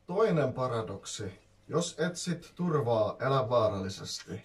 Toinen paradoksi. Jos etsit turvaa, elä vaarallisesti.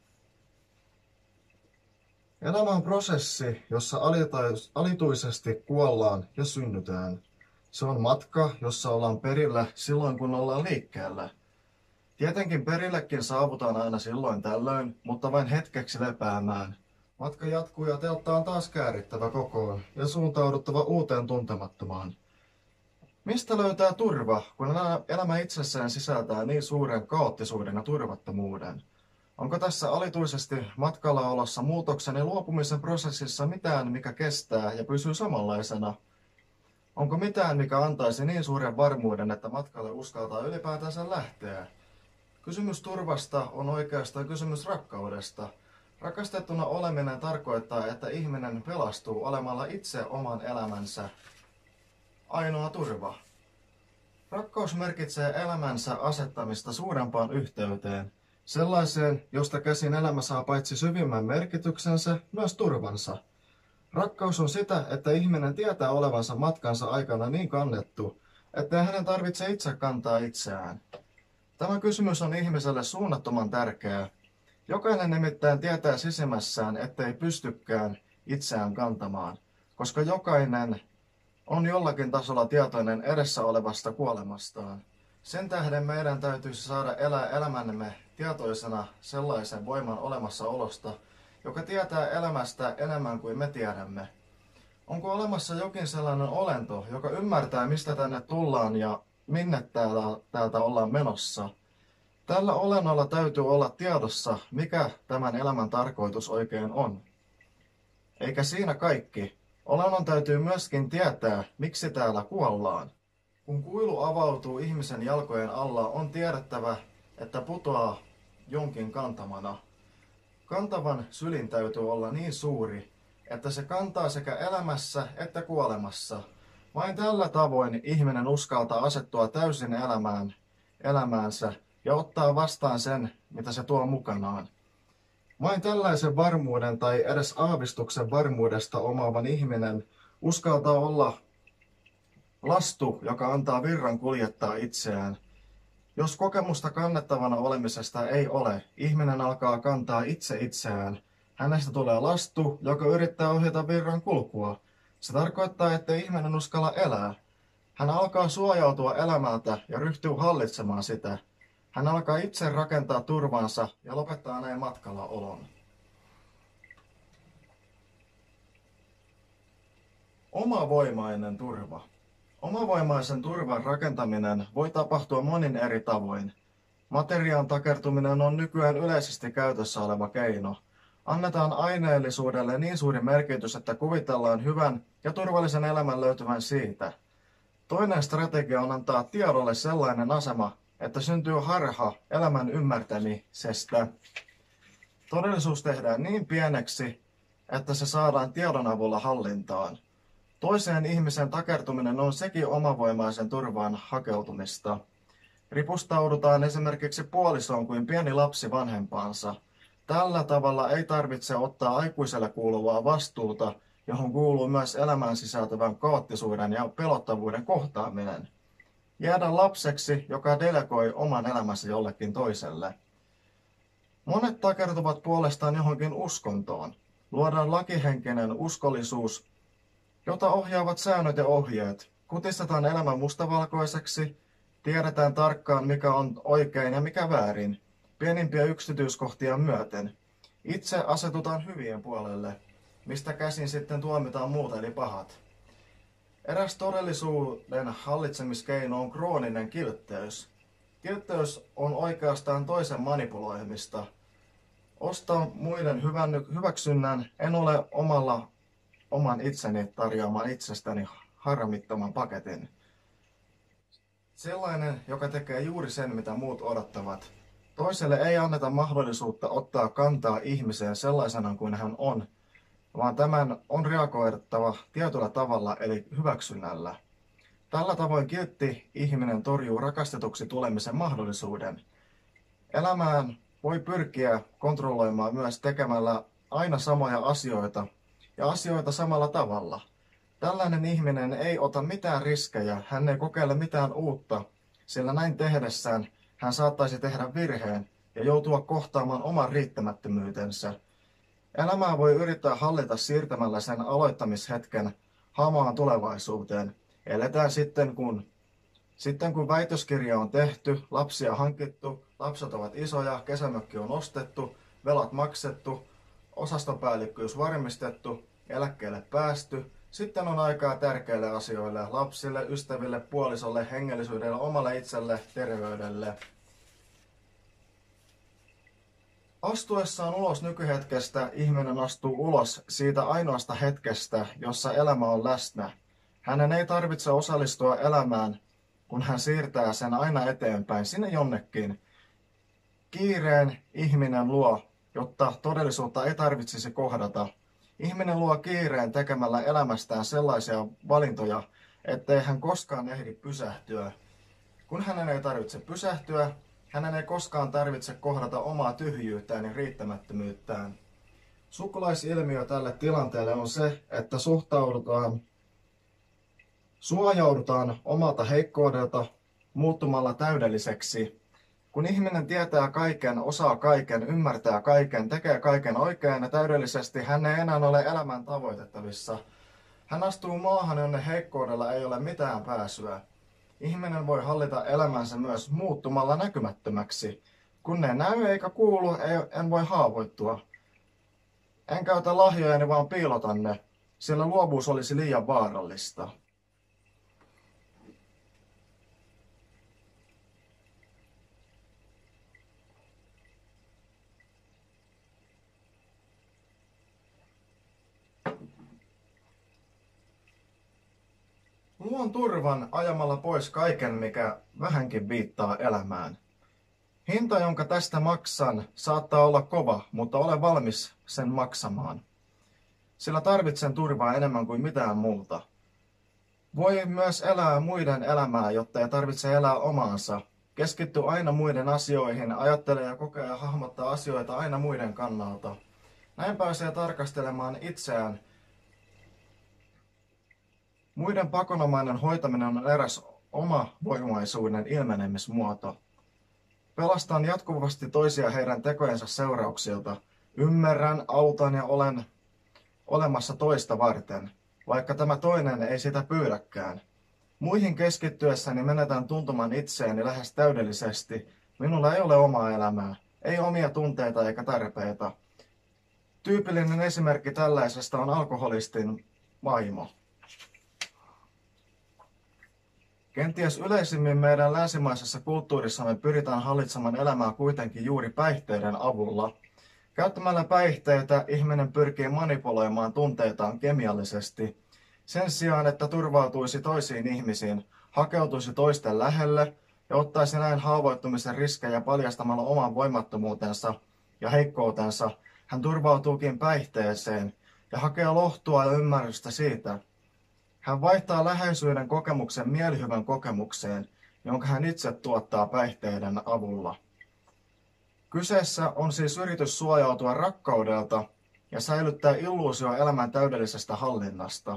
Elämä on prosessi, jossa alituisesti kuollaan ja synnytään. Se on matka, jossa ollaan perillä silloin, kun ollaan liikkeellä. Tietenkin perillekin saavutaan aina silloin tällöin, mutta vain hetkeksi lepäämään. Matka jatkuu ja teltta on taas käärittävä kokoon ja suuntauduttava uuteen tuntemattomaan. Mistä löytää turva, kun elämä itsessään sisältää niin suuren kaoottisuuden ja turvattomuuden? Onko tässä alituisesti matkalla olossa muutoksen ja luopumisen prosessissa mitään, mikä kestää ja pysyy samanlaisena? Onko mitään, mikä antaisi niin suuren varmuuden, että matkalle uskaltaa ylipäätänsä lähteä? Kysymys turvasta on oikeastaan kysymys rakkaudesta. Rakastettuna oleminen tarkoittaa, että ihminen pelastuu olemalla itse oman elämänsä ainoa turva. Rakkaus merkitsee elämänsä asettamista suurempaan yhteyteen, sellaiseen, josta käsin elämä saa paitsi syvimmän merkityksensä, myös turvansa. Rakkaus on sitä, että ihminen tietää olevansa matkansa aikana niin kannettu, ettei hänen tarvitse itse kantaa itseään. Tämä kysymys on ihmiselle suunnattoman tärkeä. Jokainen nimittäin tietää sisimmässään, ettei pystykään itseään kantamaan, koska jokainen on jollakin tasolla tietoinen edessä olevasta kuolemastaan. Sen tähden meidän täytyisi saada elää elämämme tietoisena sellaisen voiman olemassaolosta, joka tietää elämästä enemmän kuin me tiedämme. Onko olemassa jokin sellainen olento, joka ymmärtää, mistä tänne tullaan ja minne täältä ollaan menossa? Tällä olennolla täytyy olla tiedossa, mikä tämän elämän tarkoitus oikein on. Eikä siinä kaikki. Olennon täytyy myöskin tietää, miksi täällä kuollaan. Kun kuilu avautuu ihmisen jalkojen alla, on tiedettävä, että putoaa jonkin kantamana. Kantavan sylin täytyy olla niin suuri, että se kantaa sekä elämässä että kuolemassa. Vain tällä tavoin ihminen uskaltaa asettua täysin elämäänsä ja ottaa vastaan sen, mitä se tuo mukanaan. Vain tällaisen varmuuden tai edes aavistuksen varmuudesta omaavan ihminen uskaltaa olla lastu, joka antaa virran kuljettaa itseään. Jos kokemusta kannettavana olemisesta ei ole, ihminen alkaa kantaa itse itseään. Hänestä tulee lastu, joka yrittää ohjata virran kulkua. Se tarkoittaa, että ihminen uskalla elää. Hän alkaa suojautua elämältä ja ryhtyy hallitsemaan sitä. Hän alkaa itse rakentaa turvansa ja lopettaa näin matkalla olon. Omavoimainen turva. Omavoimaisen turvan rakentaminen voi tapahtua monin eri tavoin. Materiaan takertuminen on nykyään yleisesti käytössä oleva keino. Annetaan aineellisuudelle niin suuri merkitys, että kuvitellaan hyvän ja turvallisen elämän löytyvän siitä. Toinen strategia on antaa tiedolle sellainen asema, että syntyy harha elämän ymmärtämisestä. Todellisuus tehdään niin pieneksi, että se saadaan tiedon avulla hallintaan. Toiseen ihmisen takertuminen on sekin omavoimaisen turvaan hakeutumista. Ripustaudutaan esimerkiksi puolisoon kuin pieni lapsi vanhempaansa. Tällä tavalla ei tarvitse ottaa aikuiselle kuuluvaa vastuuta, johon kuuluu myös elämään sisältyvän kaoottisuuden ja pelottavuuden kohtaaminen. Jäädä lapseksi, joka delegoi oman elämänsä jollekin toiselle. Monet takertuvat puolestaan johonkin uskontoon. Luodaan lakihenkinen uskollisuus, jota ohjaavat säännöt ja ohjeet. Kutistetaan elämä mustavalkoiseksi, tiedetään tarkkaan mikä on oikein ja mikä väärin, pienimpiä yksityiskohtia myöten. Itse asetutaan hyvien puolelle, mistä käsin sitten tuomitaan muut eli pahat. Eräs todellisuuden hallitsemiskeino on krooninen kiltteys. Kiltteys on oikeastaan toisen manipuloimista. Ostan muiden hyväksynnän, en ole oman itseni tarjoaman itsestäni harmittoman paketin. Sellainen, joka tekee juuri sen, mitä muut odottavat. Toiselle ei anneta mahdollisuutta ottaa kantaa ihmiseen sellaisena kuin hän on, vaan tämän on reagoittava tietyllä tavalla eli hyväksynnällä. Tällä tavoin kiltti ihminen torjuu rakastetuksi tulemisen mahdollisuuden. Elämään voi pyrkiä kontrolloimaan myös tekemällä aina samoja asioita ja asioita samalla tavalla. Tällainen ihminen ei ota mitään riskejä, hän ei kokeile mitään uutta, sillä näin tehdessään hän saattaisi tehdä virheen ja joutua kohtaamaan oman riittämättömyytensä. Elämää voi yrittää hallita siirtämällä sen aloittamishetken hamaan tulevaisuuteen. Eletään sitten kun väitöskirja on tehty, lapsia hankittu, lapset ovat isoja, kesämökki on ostettu, velat maksettu, osastopäällikkyys varmistettu, eläkkeelle päästy. Sitten on aikaa tärkeille asioille, lapsille, ystäville, puolisolle, hengellisyydelle, omalle itselle, terveydelle. Astuessaan ulos nykyhetkestä ihminen astuu ulos siitä ainoasta hetkestä, jossa elämä on läsnä. Hänen ei tarvitse osallistua elämään, kun hän siirtää sen aina eteenpäin, sinne jonnekin. Kiireen ihminen luo, jotta todellisuutta ei tarvitsisi kohdata. Ihminen luo kiireen tekemällä elämästään sellaisia valintoja, ettei hän koskaan ehdi pysähtyä. Kun hänen ei tarvitse pysähtyä, hänen ei koskaan tarvitse kohdata omaa tyhjyyttään ja riittämättömyyttään. Sukulaisilmiö tälle tilanteelle on se, että suojaudutaan omalta heikkoudelta muuttumalla täydelliseksi. Kun ihminen tietää kaiken, osaa kaiken, ymmärtää kaiken, tekee kaiken oikein ja täydellisesti, hän ei enää ole elämän tavoitettavissa. Hän astuu maahan, jonne heikkoudella ei ole mitään pääsyä. Ihminen voi hallita elämänsä myös muuttumalla näkymättömäksi. Kun ei näy eikä kuulu, en voi haavoittua. En käytä lahjojani, vaan piilotan ne, sillä luovuus olisi liian vaarallista. Luon turvan ajamalla pois kaiken, mikä vähänkin viittaa elämään. Hinta, jonka tästä maksan, saattaa olla kova, mutta olen valmis sen maksamaan. Sillä tarvitsen turvaa enemmän kuin mitään muuta. Voi myös elää muiden elämää, jotta ei tarvitse elää omaansa. Keskitty aina muiden asioihin, ajattele ja kokee ja hahmottaa asioita aina muiden kannalta. Näin pääsee tarkastelemaan itseään. Muiden pakonomainen hoitaminen on eräs oma voimaisuuden ilmenemismuoto. Pelastan jatkuvasti toisia heidän tekojensa seurauksilta. Ymmärrän, autan ja olen olemassa toista varten, vaikka tämä toinen ei sitä pyydäkään. Muihin keskittyessäni menetän tuntumaan itseäni lähes täydellisesti. Minulla ei ole omaa elämää, ei omia tunteita eikä tarpeita. Tyypillinen esimerkki tällaisesta on alkoholistin vaimo. Kenties yleisimmin meidän länsimaisessa kulttuurissamme pyritään hallitsemaan elämää kuitenkin juuri päihteiden avulla. Käyttämällä päihteitä ihminen pyrkii manipuloimaan tunteitaan kemiallisesti. Sen sijaan, että turvautuisi toisiin ihmisiin, hakeutuisi toisten lähelle ja ottaisi näin haavoittumisen riskejä paljastamalla oman voimattomuutensa ja heikkoutensa, hän turvautuukin päihteeseen ja hakee lohtua ja ymmärrystä siitä. Hän vaihtaa läheisyyden kokemuksen mielihyvän kokemukseen, jonka hän itse tuottaa päihteiden avulla. Kyseessä on siis yritys suojautua rakkaudelta ja säilyttää illuusio elämän täydellisestä hallinnasta.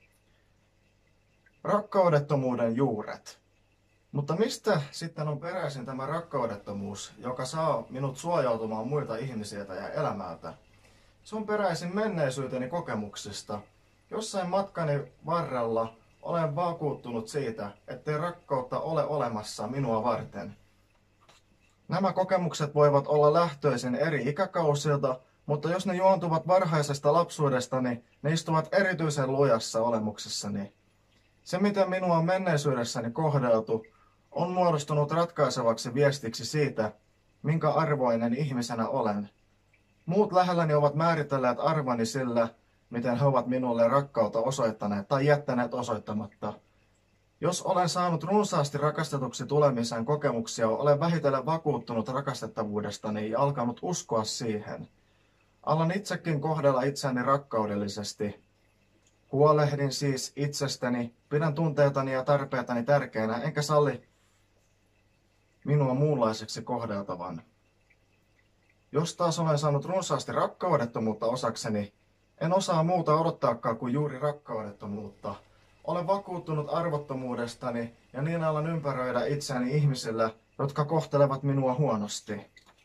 Rakkaudettomuuden juuret. Mutta mistä sitten on peräisin tämä rakkaudettomuus, joka saa minut suojautumaan muilta ihmisiltä ja elämältä? Se on peräisin menneisyyteni kokemuksista. Jossain matkani varrella olen vakuuttunut siitä, ettei rakkautta ole olemassa minua varten. Nämä kokemukset voivat olla lähtöisin eri ikäkausilta, mutta jos ne juontuvat varhaisesta lapsuudestani, ne istuvat erityisen lujassa olemuksessani. Se, miten minua on menneisyydessäni kohdeltu, on muodostunut ratkaisevaksi viestiksi siitä, minkä arvoinen ihmisenä olen. Muut lähelläni ovat määritelleet arvoni sillä, miten he ovat minulle rakkautta osoittaneet tai jättäneet osoittamatta. Jos olen saanut runsaasti rakastetuksi tulemisen kokemuksia, olen vähitellen vakuuttunut rakastettavuudestani ja alkanut uskoa siihen. Alan itsekin kohdella itseäni rakkaudellisesti. Huolehdin siis itsestäni, pidän tunteitani ja tarpeitani tärkeinä, enkä salli minua muunlaiseksi kohdeltavan. Jos taas olen saanut runsaasti rakkaudettomuutta osakseni, en osaa muuta odottaakaan kuin juuri rakkaudettomuutta. Olen vakuuttunut arvottomuudestani ja niin alan ympäröidä itseäni ihmisillä, jotka kohtelevat minua huonosti.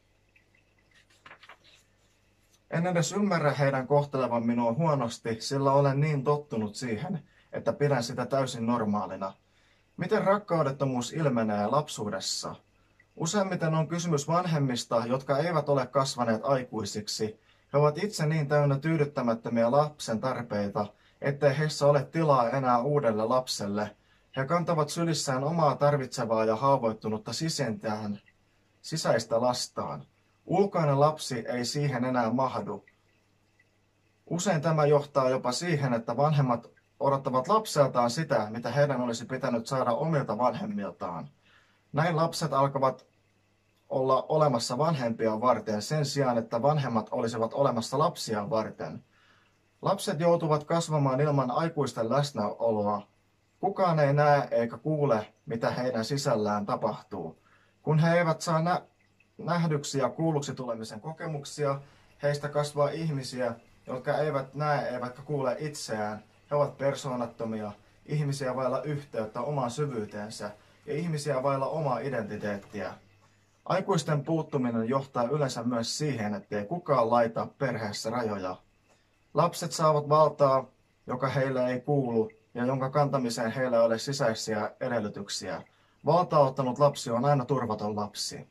En edes ymmärrä heidän kohtelevan minua huonosti, sillä olen niin tottunut siihen, että pidän sitä täysin normaalina. Miten rakkaudettomuus ilmenee lapsuudessa? Useimmiten on kysymys vanhemmista, jotka eivät ole kasvaneet aikuisiksi. He ovat itse niin täynnä tyydyttämättömiä lapsen tarpeita, ettei heissä ole tilaa enää uudelle lapselle. He kantavat sylissään omaa tarvitsevaa ja haavoittunutta sisäistä lastaan. Ulkoinen lapsi ei siihen enää mahdu. Usein tämä johtaa jopa siihen, että vanhemmat odottavat lapseltaan sitä, mitä heidän olisi pitänyt saada omilta vanhemmiltaan. Näin lapset alkavat olla olemassa vanhempia varten sen sijaan, että vanhemmat olisivat olemassa lapsia varten. Lapset joutuvat kasvamaan ilman aikuisten läsnäoloa. Kukaan ei näe eikä kuule, mitä heidän sisällään tapahtuu. Kun he eivät saa nähdyksi ja kuulluksi tulemisen kokemuksia, heistä kasvaa ihmisiä, jotka eivät näe eivätkä kuule itseään. He ovat persoonattomia, ihmisiä vailla yhteyttä omaan syvyyteensä ja ihmisiä vailla omaa identiteettiä. Aikuisten puuttuminen johtaa yleensä myös siihen, ettei kukaan laita perheessä rajoja. Lapset saavat valtaa, joka heille ei kuulu ja jonka kantamiseen heillä ei ole sisäisiä edellytyksiä. Valtaa ottanut lapsi on aina turvaton lapsi.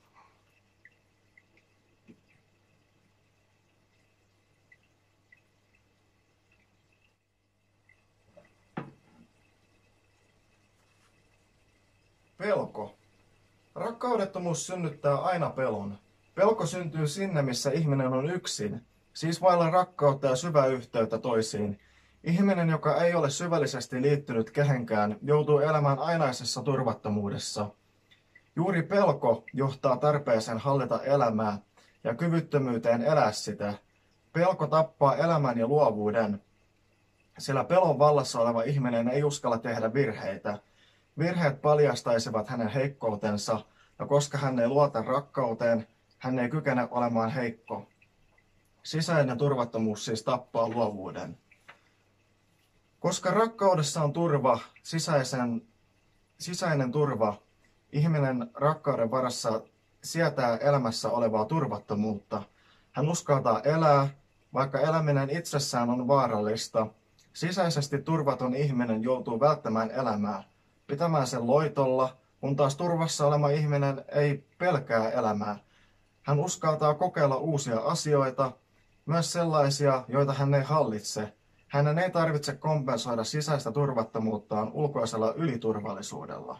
Pelko. Rakkaudettomuus synnyttää aina pelon. Pelko syntyy sinne, missä ihminen on yksin, siis vailla rakkautta ja syvää yhteyttä toisiin. Ihminen, joka ei ole syvällisesti liittynyt kehenkään, joutuu elämään ainaisessa turvattomuudessa. Juuri pelko johtaa tarpeeseen hallita elämää ja kyvyttömyyteen elää sitä. Pelko tappaa elämän ja luovuuden, sillä pelon vallassa oleva ihminen ei uskalla tehdä virheitä. Virheet paljastaisivat hänen heikkoutensa, ja koska hän ei luota rakkauteen, hän ei kykene olemaan heikko. Sisäinen turvattomuus siis tappaa luovuuden. Koska rakkaudessa on turva, sisäinen turva, ihminen rakkauden varassa sietää elämässä olevaa turvattomuutta. Hän uskaltaa elää, vaikka eläminen itsessään on vaarallista. Sisäisesti turvaton ihminen joutuu välttämään elämää, pitämään sen loitolla, kun taas turvassa oleva ihminen ei pelkää elämää. Hän uskaltaa kokeilla uusia asioita, myös sellaisia, joita hän ei hallitse. Hänen ei tarvitse kompensoida sisäistä turvattomuuttaan ulkoisella yliturvallisuudella.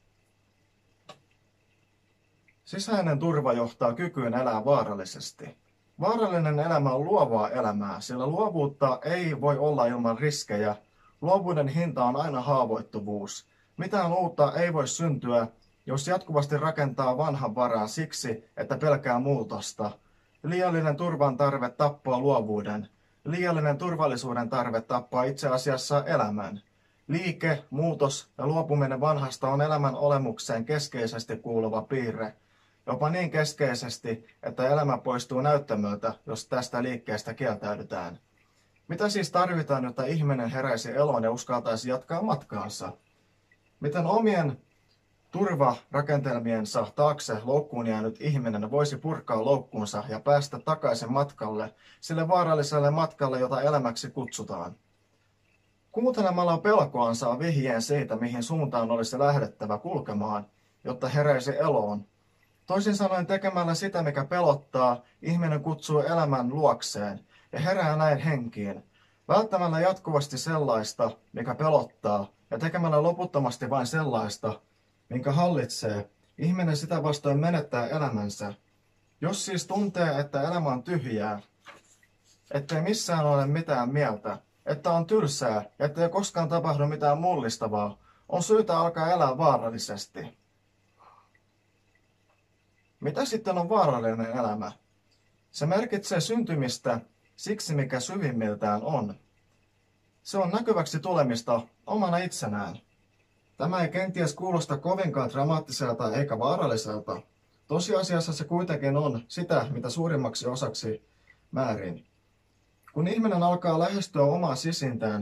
Sisäinen turva johtaa kykyyn elää vaarallisesti. Vaarallinen elämä on luovaa elämää, sillä luovuutta ei voi olla ilman riskejä. Luovuuden hinta on aina haavoittuvuus. Mitään uutta ei voi syntyä, jos jatkuvasti rakentaa vanhan varaan siksi, että pelkää muutosta. Liiallinen turvan tarve tappaa luovuuden. Liiallinen turvallisuuden tarve tappaa itse asiassa elämän. Liike, muutos ja luopuminen vanhasta on elämän olemukseen keskeisesti kuuluva piirre. Jopa niin keskeisesti, että elämä poistuu näyttämöltä, jos tästä liikkeestä kieltäydytään. Mitä siis tarvitaan, jotta ihminen heräisi eloon ja uskaltaisi jatkaa matkaansa? Miten omien turvarakentelmiensa taakse loukkuun jäänyt ihminen voisi purkaa loukkuunsa ja päästä takaisin matkalle, sille vaaralliselle matkalle, jota elämäksi kutsutaan? Kuuntelemalla pelkoaan saa vihjeen siitä, mihin suuntaan olisi lähdettävä kulkemaan, jotta heräisi eloon. Toisin sanoen tekemällä sitä, mikä pelottaa, ihminen kutsuu elämän luokseen ja herää näin henkiin. Välttämällä jatkuvasti sellaista, mikä pelottaa, ja tekemällä loputtomasti vain sellaista, minkä hallitsee, ihminen sitä vastoin menettää elämänsä. Jos siis tuntee, että elämä on tyhjää, ettei missään ole mitään mieltä, että on tylsää, ettei koskaan tapahdu mitään mullistavaa, on syytä alkaa elää vaarallisesti. Mitä sitten on vaarallinen elämä? Se merkitsee syntymistä siksi, mikä syvimmiltään on. Se on näkyväksi tulemista omana itsenään. Tämä ei kenties kuulosta kovinkaan dramaattiselta eikä vaaralliselta. Tosiasiassa se kuitenkin on sitä, mitä suurimmaksi osaksi määrin. Kun ihminen alkaa lähestyä omaa sisintään,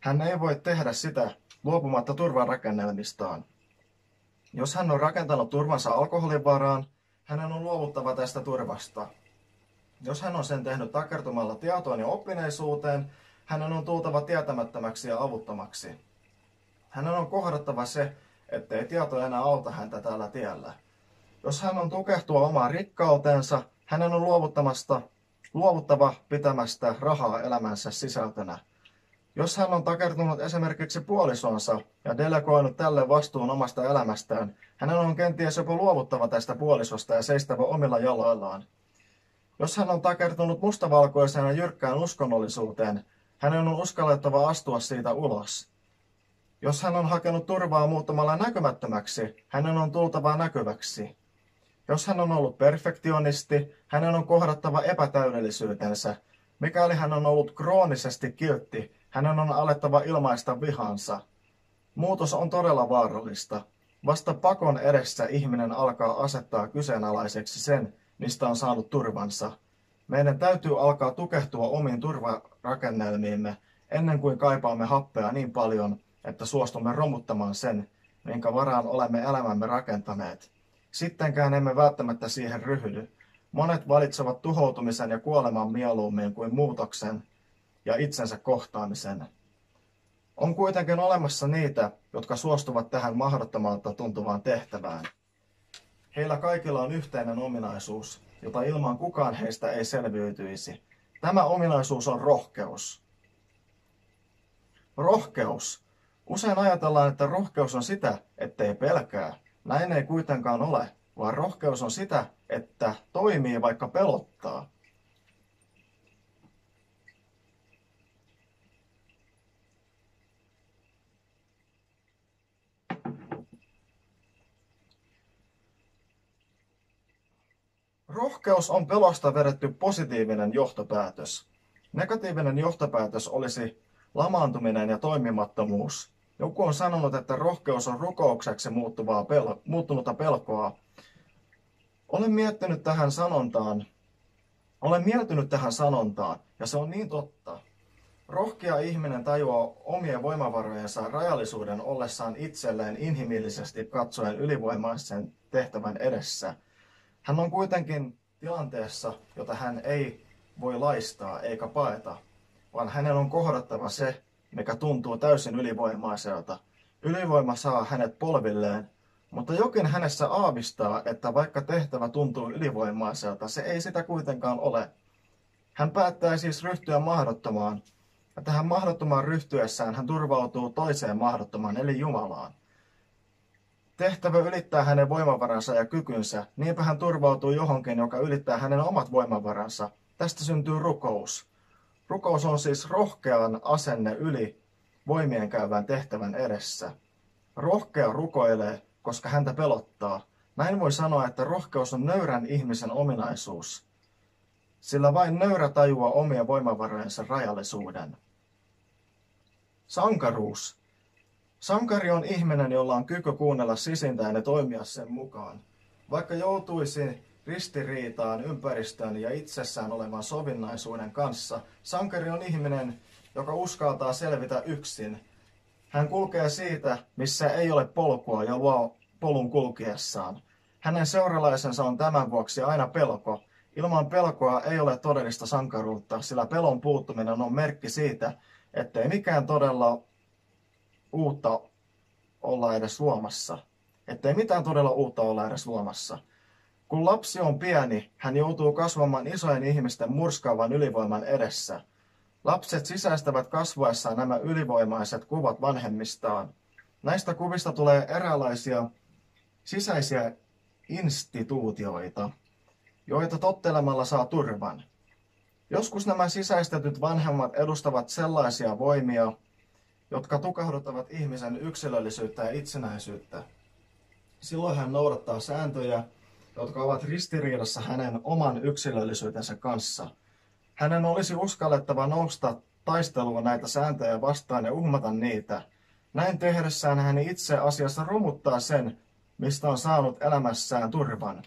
hän ei voi tehdä sitä luopumatta turvarakennelmistaan. Jos hän on rakentanut turvansa alkoholin varaan, hänen on luovuttava tästä turvasta. Jos hän on sen tehnyt takertumalla tietoon ja oppineisuuteen, hänen on tultava tietämättömäksi ja avuttomaksi. Hänen on kohdattava se, ettei tieto enää auta häntä tällä tiellä. Jos hän on tukehtua omaan rikkautensa, hänen on luovuttava pitämästä rahaa elämänsä sisältönä. Jos hän on takertunut esimerkiksi puolisonsa ja delegoinut tälle vastuun omasta elämästään, hänen on kenties jopa luovuttava tästä puolisosta ja seistävä omilla jaloillaan. Jos hän on takertunut mustavalkoiseen ja jyrkkään uskonnollisuuteen, hänen on uskallettava astua siitä ulos. Jos hän on hakenut turvaa muuttamalla näkymättömäksi, hänen on tultava näkyväksi. Jos hän on ollut perfektionisti, hänen on kohdattava epätäydellisyytensä. Mikäli hän on ollut kroonisesti kiltti, hänen on alettava ilmaista vihansa. Muutos on todella vaarallista. Vasta pakon edessä ihminen alkaa asettaa kyseenalaiseksi sen, mistä on saanut turvansa. Meidän täytyy alkaa tukehtua omiin turvarakennelmiimme ennen kuin kaipaamme happea niin paljon, että suostumme romuttamaan sen, minkä varaan olemme elämämme rakentaneet. Sittenkään emme välttämättä siihen ryhdy. Monet valitsevat tuhoutumisen ja kuoleman mieluummin kuin muutoksen ja itsensä kohtaamisen. On kuitenkin olemassa niitä, jotka suostuvat tähän mahdottomalta tuntuvaan tehtävään. Heillä kaikilla on yhteinen ominaisuus, jota ilman kukaan heistä ei selviytyisi. Tämä ominaisuus on rohkeus. Rohkeus. Usein ajatellaan, että rohkeus on sitä, ettei pelkää. Näin ei kuitenkaan ole, vaan rohkeus on sitä, että toimii vaikka pelottaa. Rohkeus on pelosta vedetty positiivinen johtopäätös. Negatiivinen johtopäätös olisi lamaantuminen ja toimimattomuus. Joku on sanonut, että rohkeus on rukoukseksi muuttunutta pelkoa. Olen miettinyt tähän sanontaan, ja se on niin totta. Rohkea ihminen tajuaa omien voimavarojensa rajallisuuden ollessaan itselleen inhimillisesti katsoen ylivoimaisen tehtävän edessä. Hän on kuitenkin tilanteessa, jota hän ei voi laistaa eikä paeta, vaan hänen on kohdattava se, mikä tuntuu täysin ylivoimaiselta. Ylivoima saa hänet polvilleen, mutta jokin hänessä aavistaa, että vaikka tehtävä tuntuu ylivoimaiselta, se ei sitä kuitenkaan ole. Hän päättää siis ryhtyä mahdottomaan, ja tähän mahdottomaan ryhtyessään hän turvautuu toiseen mahdottomaan, eli Jumalaan. Tehtävä ylittää hänen voimavaransa ja kykynsä, niinpä hän turvautuu johonkin, joka ylittää hänen omat voimavaransa. Tästä syntyy rukous. Rukous on siis rohkean asenne yli voimien käyvän tehtävän edessä. Rohkea rukoilee, koska häntä pelottaa. Näin voi sanoa, että rohkeus on nöyrän ihmisen ominaisuus, sillä vain nöyrä tajuaa omien voimavarojensa rajallisuuden. Sankaruus. Sankari on ihminen, jolla on kyky kuunnella sisintään ja toimia sen mukaan. Vaikka joutuisi ristiriitaan ympäristön ja itsessään olevan sovinnaisuuden kanssa, sankari on ihminen, joka uskaltaa selvitä yksin. Hän kulkee siitä, missä ei ole polkua ja luo polun kulkiessaan. Hänen seuralaisensa on tämän vuoksi aina pelko. Ilman pelkoa ei ole todellista sankaruutta, sillä pelon puuttuminen on merkki siitä, ettei mikään todella uutta olla edes luomassa. Ettei mitään todella uutta olla edes luomassa. Kun lapsi on pieni, hän joutuu kasvamaan isojen ihmisten murskaavan ylivoiman edessä. Lapset sisäistävät kasvaessaan nämä ylivoimaiset kuvat vanhemmistaan. Näistä kuvista tulee eräänlaisia sisäisiä instituutioita, joita tottelemalla saa turvan. Joskus nämä sisäistetyt vanhemmat edustavat sellaisia voimia, jotka tukahduttavat ihmisen yksilöllisyyttä ja itsenäisyyttä. Silloin hän noudattaa sääntöjä, jotka ovat ristiriidassa hänen oman yksilöllisyytensä kanssa. Hänen olisi uskallettava nousta taisteluun näitä sääntöjä vastaan ja uhmata niitä. Näin tehdessään hän itse asiassa romuttaa sen, mistä on saanut elämässään turvan.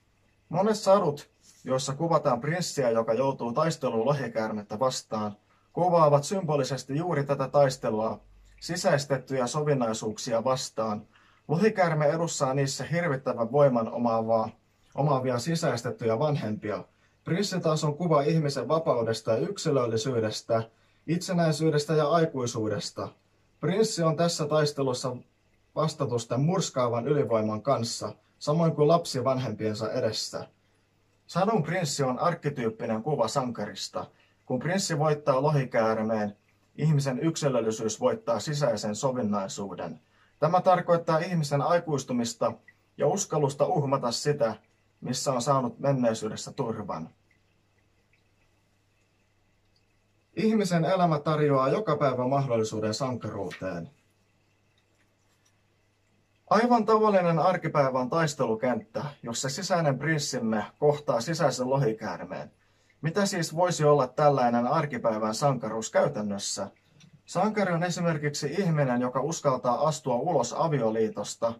Monet sadut, joissa kuvataan prinssiä, joka joutuu taisteluun lohikäärmettä vastaan, kuvaavat symbolisesti juuri tätä taistelua sisäistettyjä sovinnaisuuksia vastaan. Lohikäärme edustaa niissä hirvittävän voiman omaavia sisäistettyjä vanhempia. Prinssi taas on kuva ihmisen vapaudesta ja yksilöllisyydestä, itsenäisyydestä ja aikuisuudesta. Prinssi on tässä taistelussa vastatusten murskaavan ylivoiman kanssa, samoin kuin lapsi vanhempiensa edessä. Sadun prinssi on arkkityyppinen kuva sankarista. Kun prinssi voittaa lohikäärmeen, ihmisen yksilöllisyys voittaa sisäisen sovinnaisuuden. Tämä tarkoittaa ihmisen aikuistumista ja uskallusta uhmata sitä, missä on saanut menneisyydessä turvan. Ihmisen elämä tarjoaa joka päivä mahdollisuuden sankaruuteen. Aivan tavallinen arkipäivä on taistelukenttä, jossa sisäinen prinssimme kohtaa sisäisen lohikäärmeen. Mitä siis voisi olla tällainen arkipäivän sankaruus käytännössä? Sankari on esimerkiksi ihminen, joka uskaltaa astua ulos avioliitosta,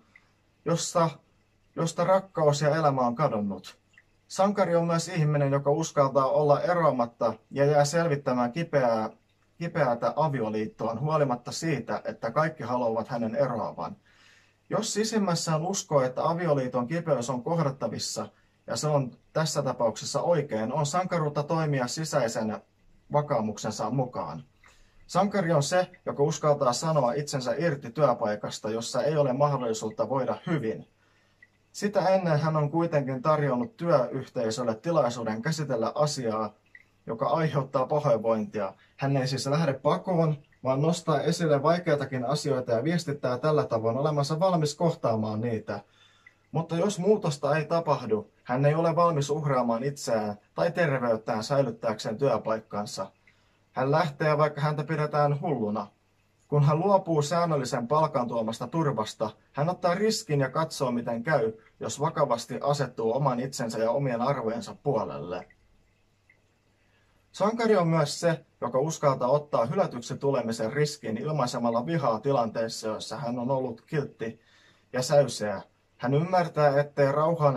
josta rakkaus ja elämä on kadonnut. Sankari on myös ihminen, joka uskaltaa olla eroamatta ja jää selvittämään kipeätä avioliittoon huolimatta siitä, että kaikki haluavat hänen eroavan. Jos sisimmässään uskoo, että avioliiton kipeys on kohdattavissa ja se on tässä tapauksessa oikein, on sankaruutta toimia sisäisen vakaumuksensa mukaan. Sankari on se, joka uskaltaa sanoa itsensä irti työpaikasta, jossa ei ole mahdollisuutta voida hyvin. Sitä ennen hän on kuitenkin tarjonnut työyhteisölle tilaisuuden käsitellä asiaa, joka aiheuttaa pahoinvointia. Hän ei siis lähde pakoon, vaan nostaa esille vaikeitakin asioita ja viestittää tällä tavoin olemansa valmis kohtaamaan niitä. Mutta jos muutosta ei tapahdu, hän ei ole valmis uhraamaan itseään tai terveyttään säilyttääkseen työpaikkansa. Hän lähtee, vaikka häntä pidetään hulluna. Kun hän luopuu säännöllisen palkan tuomasta turvasta, hän ottaa riskin ja katsoo, miten käy, jos vakavasti asettuu oman itsensä ja omien arvojensa puolelle. Sankari on myös se, joka uskaltaa ottaa hylätyksi tulemisen riskin ilmaisemalla vihaa tilanteessa, jossa hän on ollut kiltti ja säyseä. Hän ymmärtää, ettei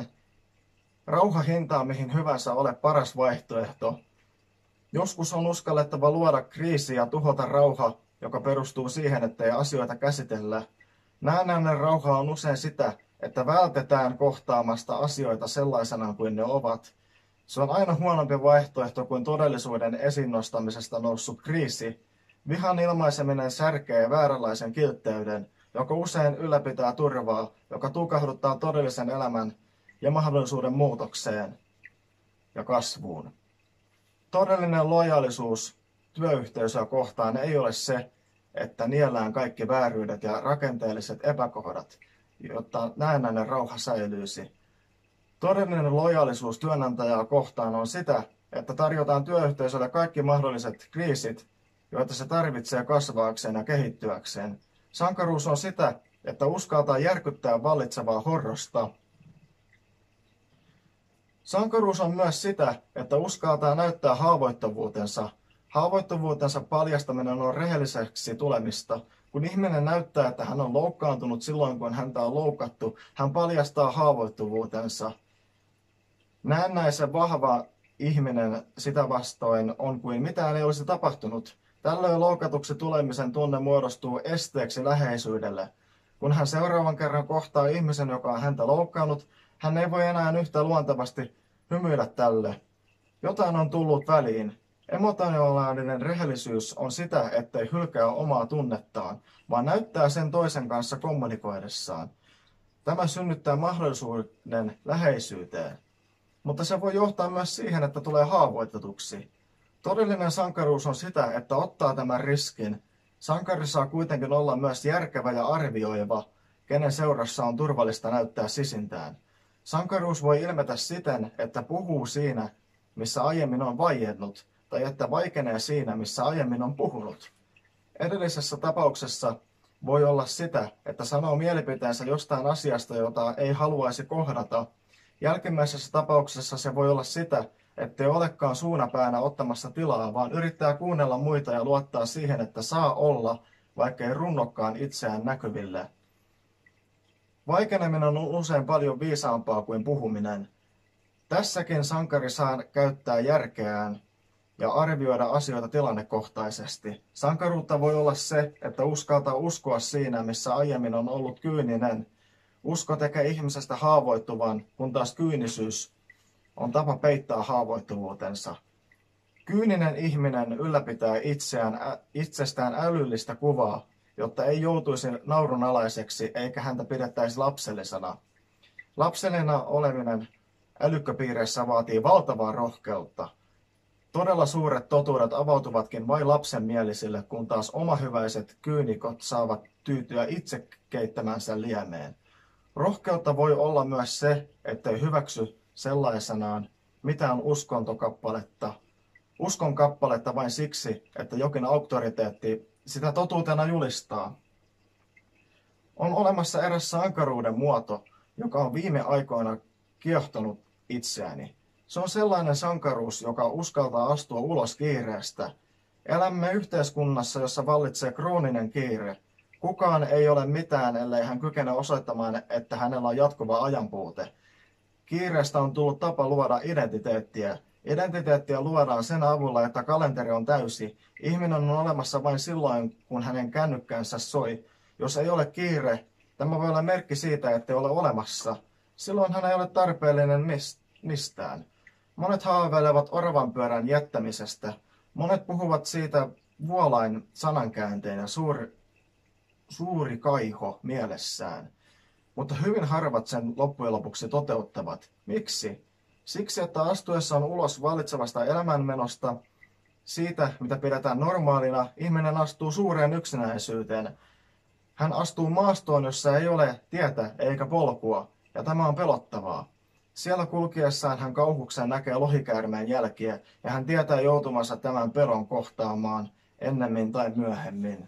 rauha hintaa mihin hyvänsä ole paras vaihtoehto. Joskus on uskallettava luoda kriisi ja tuhota rauha, joka perustuu siihen, ettei asioita käsitellä. Näennäinen rauha on usein sitä, että vältetään kohtaamasta asioita sellaisena kuin ne ovat. Se on aina huonompi vaihtoehto kuin todellisuuden esiin nostamisesta noussut kriisi. Vihan ilmaiseminen särkee vääränlaisen kiltteyden, joka usein ylläpitää turvaa, joka tukahduttaa todellisen elämän ja mahdollisuuden muutokseen ja kasvuun. Todellinen lojaalisuus työyhteisöä kohtaan ei ole se, että niellään kaikki vääryydet ja rakenteelliset epäkohdat, jotta näennäinen rauha säilyisi. Todellinen lojaalisuus työnantajaa kohtaan on sitä, että tarjotaan työyhteisölle kaikki mahdolliset kriisit, joita se tarvitsee kasvaakseen ja kehittyäkseen. Sankaruus on sitä, että uskaltaa järkyttää vallitsevaa horrosta. Sankaruus on myös sitä, että uskaltaa näyttää haavoittuvuutensa. Haavoittuvuutensa paljastaminen on rehelliseksi tulemista. Kun ihminen näyttää, että hän on loukkaantunut silloin, kun häntä on loukattu, hän paljastaa haavoittuvuutensa. Näennäisen vahva ihminen sitä vastoin on kuin mitään ei olisi tapahtunut. Tällöin loukatuksi tulemisen tunne muodostuu esteeksi läheisyydelle. Kun hän seuraavan kerran kohtaa ihmisen, joka on häntä loukkaannut, hän ei voi enää yhtä luontevasti hymyillä tälle. Jotain on tullut väliin. Emotionaalinen rehellisyys on sitä, ettei hylkää omaa tunnettaan, vaan näyttää sen toisen kanssa kommunikoidessaan. Tämä synnyttää mahdollisuuden läheisyyteen, mutta se voi johtaa myös siihen, että tulee haavoitetuksi. Todellinen sankaruus on sitä, että ottaa tämän riskin. Sankari saa kuitenkin olla myös järkevä ja arvioiva, kenen seurassa on turvallista näyttää sisintään. Sankaruus voi ilmetä siten, että puhuu siinä, missä aiemmin on vaiennut, tai että vaikenee siinä, missä aiemmin on puhunut. Edellisessä tapauksessa voi olla sitä, että sanoo mielipiteensä jostain asiasta, jota ei haluaisi kohdata. Jälkimmäisessä tapauksessa se voi olla sitä, ettei olekaan suunapäänä ottamassa tilaa, vaan yrittää kuunnella muita ja luottaa siihen, että saa olla, vaikka ei runnokkaan itseään näkyville. Vaikeneminen on usein paljon viisaampaa kuin puhuminen. Tässäkin sankari saa käyttää järkeään ja arvioida asioita tilannekohtaisesti. Sankaruutta voi olla se, että uskaltaa uskoa siinä, missä aiemmin on ollut kyyninen. Usko tekee ihmisestä haavoittuvan, kun taas kyynisyys on tapa peittää haavoittuvuutensa. Kyyninen ihminen ylläpitää itsestään älyllistä kuvaa, jotta ei joutuisi naurunalaiseksi eikä häntä pidettäisi lapsellisena. Lapsellinen oleminen älykköpiireissä vaatii valtavaa rohkeutta. Todella suuret totuudet avautuvatkin vain lapsenmielisille, kun taas omahyväiset kyynikot saavat tyytyä itse keittämänsä liemeen. Rohkeutta voi olla myös se, ettei hyväksy sellaisenaan mitään uskon kappaletta vain siksi, että jokin auktoriteetti sitä totuutena julistaa. On olemassa eräs sankaruuden muoto, joka on viime aikoina kiehtonut itseäni. Se on sellainen sankaruus, joka uskaltaa astua ulos kiireestä. Elämme yhteiskunnassa, jossa vallitsee krooninen kiire. Kukaan ei ole mitään, ellei hän kykene osoittamaan, että hänellä on jatkuva ajanpuute. Kiireestä on tullut tapa luoda identiteettiä. Identiteettiä luodaan sen avulla, että kalenteri on täysi. Ihminen on olemassa vain silloin, kun hänen kännykkänsä soi. Jos ei ole kiire, tämä voi olla merkki siitä, ettei ole olemassa. Silloin hän ei ole tarpeellinen mistään. Monet haaveilevat oravanpyörän jättämisestä. Monet puhuvat siitä vuolain sanankäänteen ja suuri kaiho mielessään. Mutta hyvin harvat sen loppujen lopuksi toteuttavat. Miksi? Siksi, että astuessaan ulos vallitsevasta elämänmenosta, siitä mitä pidetään normaalina, ihminen astuu suureen yksinäisyyteen. Hän astuu maastoon, jossa ei ole tietä eikä polkua, ja tämä on pelottavaa. Siellä kulkiessaan hän kauhukseen näkee lohikäärmeen jälkiä, ja hän tietää joutumansa tämän pelon kohtaamaan ennemmin tai myöhemmin.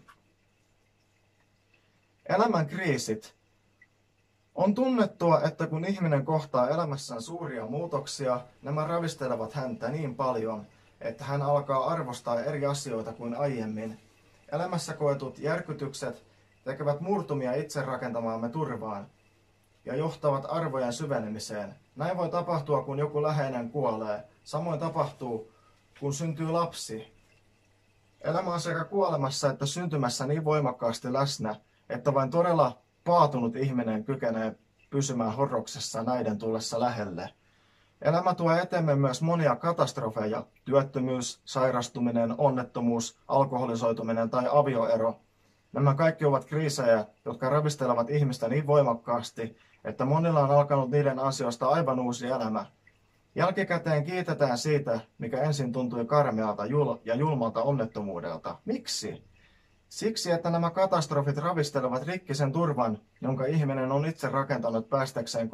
Elämän kriisit. On tunnettua, että kun ihminen kohtaa elämässään suuria muutoksia, nämä ravistelevat häntä niin paljon, että hän alkaa arvostaa eri asioita kuin aiemmin. Elämässä koetut järkytykset tekevät murtumia itse rakentamaamme turvaan ja johtavat arvojen syvenemiseen. Näin voi tapahtua, kun joku läheinen kuolee. Samoin tapahtuu, kun syntyy lapsi. Elämä on sekä kuolemassa että syntymässä niin voimakkaasti läsnä, että vain todella paatunut ihminen kykenee pysymään horroksessa näiden tullessa lähelle. Elämä tuo eteemme myös monia katastrofeja: työttömyys, sairastuminen, onnettomuus, alkoholisoituminen tai avioero. Nämä kaikki ovat kriisejä, jotka ravistelevat ihmistä niin voimakkaasti, että monilla on alkanut niiden ansiosta aivan uusi elämä. Jälkikäteen kiitetään siitä, mikä ensin tuntui karmealta ja julmalta onnettomuudelta. Miksi? Siksi, että nämä katastrofit ravistelevat rikki sen turvan, jonka ihminen on itse rakentanut päästäkseen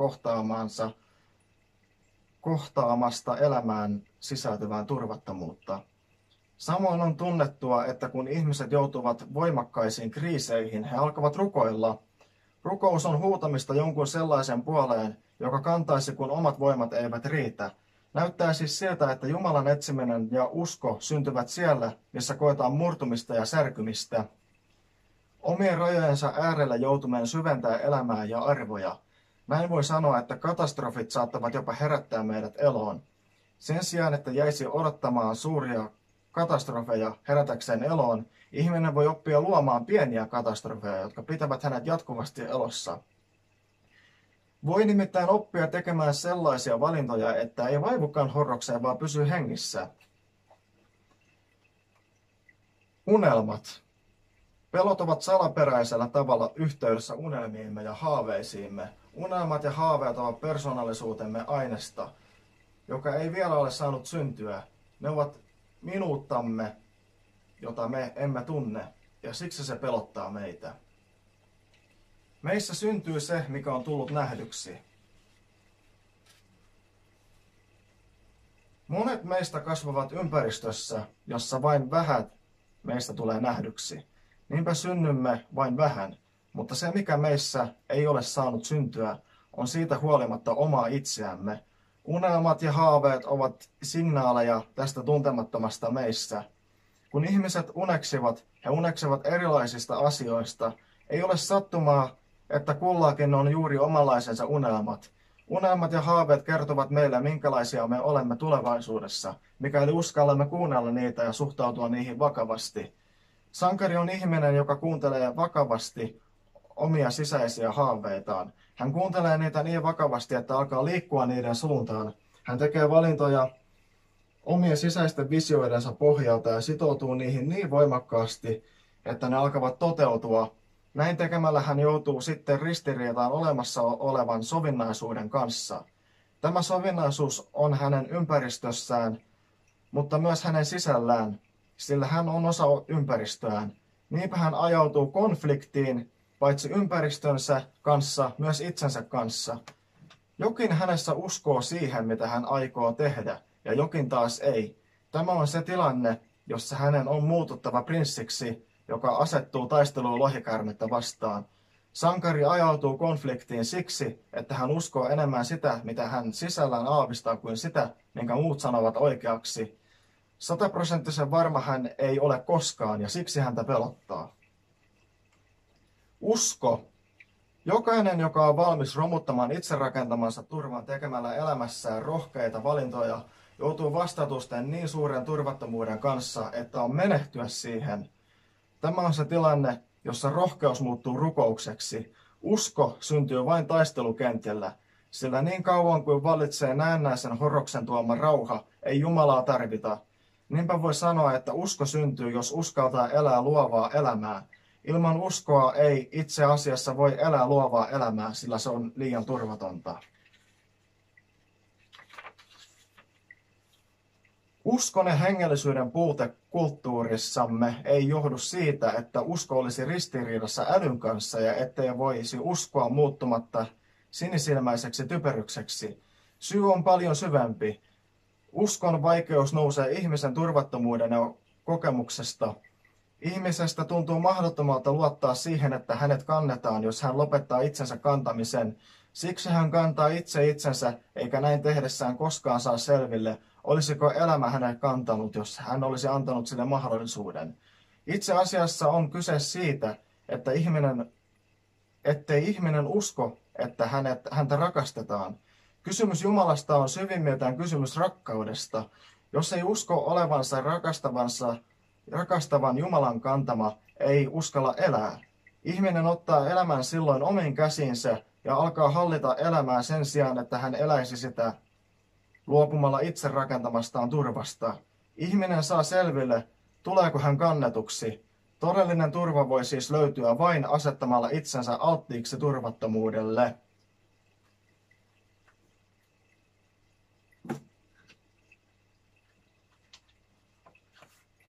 kohtaamasta elämään sisältyvään turvattomuutta. Samoin on tunnettua, että kun ihmiset joutuvat voimakkaisiin kriiseihin, he alkavat rukoilla. Rukous on huutamista jonkun sellaisen puoleen, joka kantaisi, kun omat voimat eivät riitä. Näyttää siis siltä, että Jumalan etsiminen ja usko syntyvät siellä, missä koetaan murtumista ja särkymistä. Omien rajojensa äärellä joutuminen syventää elämää ja arvoja. Näin voi sanoa, että katastrofit saattavat jopa herättää meidät eloon. Sen sijaan, että jäisi odottamaan suuria katastrofeja herätäkseen eloon, ihminen voi oppia luomaan pieniä katastrofeja, jotka pitävät hänet jatkuvasti elossa. Voi nimittäin oppia tekemään sellaisia valintoja, että ei vaivukaan horrokseen, vaan pysyy hengissä. Unelmat. Pelot ovat salaperäisellä tavalla yhteydessä unelmiimme ja haaveisiimme. Unelmat ja haaveet ovat persoonallisuutemme ainesta, joka ei vielä ole saanut syntyä. Ne ovat minuuttamme, jota me emme tunne, ja siksi se pelottaa meitä. Meissä syntyy se, mikä on tullut nähdyksi. Monet meistä kasvavat ympäristössä, jossa vain vähät meistä tulee nähdyksi. Niinpä synnymme vain vähän, mutta se mikä meissä ei ole saanut syntyä, on siitä huolimatta omaa itseämme. Unelmat ja haaveet ovat signaaleja tästä tuntemattomasta meissä. Kun ihmiset uneksivat, he uneksivat erilaisista asioista. Ei ole sattumaa, että kullakin on juuri omanlaisensa unelmat. Unelmat ja haaveet kertovat meille, minkälaisia me olemme tulevaisuudessa, mikäli uskallamme kuunnella niitä ja suhtautua niihin vakavasti. Sankari on ihminen, joka kuuntelee vakavasti omia sisäisiä haaveitaan. Hän kuuntelee niitä niin vakavasti, että alkaa liikkua niiden suuntaan. Hän tekee valintoja omien sisäisten visioidensa pohjalta ja sitoutuu niihin niin voimakkaasti, että ne alkavat toteutua. Näin tekemällä hän joutuu sitten ristiriitaan olemassa olevan sovinnaisuuden kanssa. Tämä sovinnaisuus on hänen ympäristössään, mutta myös hänen sisällään, sillä hän on osa ympäristöään. Niinpä hän ajautuu konfliktiin paitsi ympäristönsä kanssa, myös itsensä kanssa. Jokin hänessä uskoo siihen, mitä hän aikoo tehdä, ja jokin taas ei. Tämä on se tilanne, jossa hänen on muututtava prinssiksi, joka asettuu taisteluun lohikäärmettä vastaan. Sankari ajautuu konfliktiin siksi, että hän uskoo enemmän sitä, mitä hän sisällään aavistaa, kuin sitä, minkä muut sanovat oikeaksi. 100% varma hän ei ole koskaan, ja siksi häntä pelottaa. Usko. Jokainen, joka on valmis romuttamaan itse rakentamansa turvan tekemällä elämässään rohkeita valintoja, joutuu vastatusten niin suuren turvattomuuden kanssa, että on menehtyä siihen. Tämä on se tilanne, jossa rohkeus muuttuu rukoukseksi. Usko syntyy vain taistelukentillä, sillä niin kauan kuin vallitsee näennäisen horroksen tuoma rauha, ei Jumalaa tarvita. Niinpä voi sanoa, että usko syntyy, jos uskaltaa elää luovaa elämää. Ilman uskoa ei itse asiassa voi elää luovaa elämää, sillä se on liian turvatonta. Uskon ja hengellisyyden puute kulttuurissamme ei johdu siitä, että usko olisi ristiriidassa älyn kanssa ja ettei voisi uskoa muuttumatta sinisilmäiseksi typerykseksi. Syy on paljon syvempi. Uskon vaikeus nousee ihmisen turvattomuuden ja kokemuksesta. Ihmisestä tuntuu mahdottomalta luottaa siihen, että hänet kannetaan, jos hän lopettaa itsensä kantamisen. Siksi hän kantaa itse itsensä, eikä näin tehdessään koskaan saa selville, olisiko elämä hänet kantanut, jos hän olisi antanut sille mahdollisuuden. Itse asiassa on kyse siitä, ettei ihminen usko, että häntä rakastetaan. Kysymys Jumalasta on syvimmiltään kysymys rakkaudesta. Jos ei usko olevansa rakastavan Jumalan kantama, ei uskalla elää. Ihminen ottaa elämän silloin omiin käsiinsä ja alkaa hallita elämää sen sijaan, että hän eläisi sitä luopumalla itse rakentamastaan turvasta. Ihminen saa selville, tuleeko hän kannetuksi. Todellinen turva voi siis löytyä vain asettamalla itsensä alttiiksi turvattomuudelle.